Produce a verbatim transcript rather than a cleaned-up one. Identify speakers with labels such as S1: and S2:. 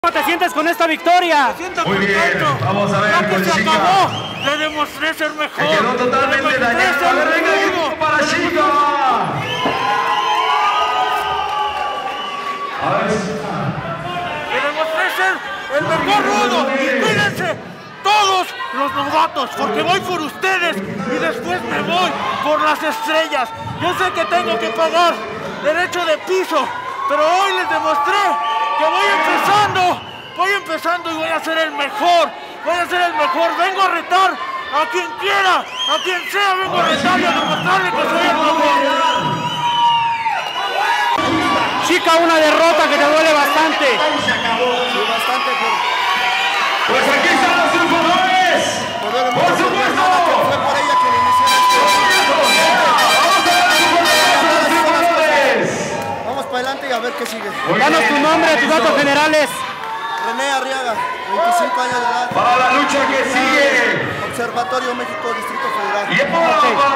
S1: ¿Cómo te sientes con esta victoria?
S2: Me siento
S3: Muy bien,
S2: contento.
S3: vamos a ver,
S2: Ya que se
S3: Chica.
S2: acabó, le demostré ser mejor.
S3: Se quedó totalmente dañado. A ver, venga, equipo para Chica. A ver.
S2: Le demostré ser el mejor rudo. Y cuídense todos los novatos, porque voy por ustedes y después me voy por las estrellas. Yo sé que tengo que pagar derecho de piso, pero hoy les demostré que voy empezando, voy empezando y voy a ser el mejor, voy a ser el mejor, vengo a retar a quien quiera, a quien sea, vengo a retar y a demostrarle que soy el mejor.
S1: Chica, una derrota que te duele bastante.
S4: Sí, bastante, por,
S3: Pues aquí están los triunfadores.
S4: por ver
S3: Por supuesto.
S4: que fue por ella que le inició esto.
S3: Vamos a ver los triunfadores.
S4: Vamos para adelante y a ver qué sigue.
S3: Muy
S1: Danos
S3: bien,
S1: tu nombre, tus datos generales.
S4: René Arriaga, veinticinco años de edad.
S3: Para la lucha que sigue.
S4: Observatorio México, Distrito Federal.
S3: Y ahora para